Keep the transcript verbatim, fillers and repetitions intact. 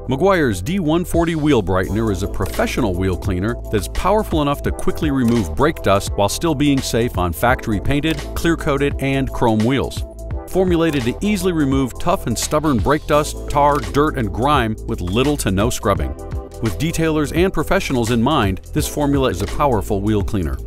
Meguiar's D one forty Wheel Brightener is a professional wheel cleaner that's powerful enough to quickly remove brake dust while still being safe on factory-painted, clear-coated, and chrome wheels. Formulated to easily remove tough and stubborn brake dust, tar, dirt, and grime with little to no scrubbing. With detailers and professionals in mind, this formula is a powerful wheel cleaner.